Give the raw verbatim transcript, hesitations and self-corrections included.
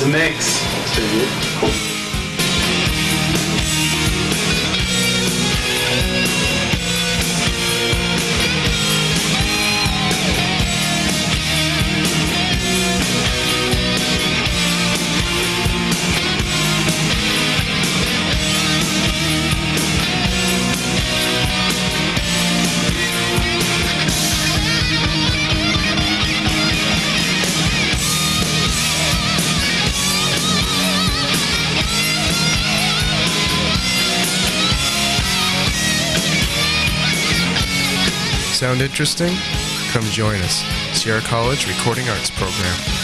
the mix. Sound interesting? Come join us. Sierra College Recording Arts Program.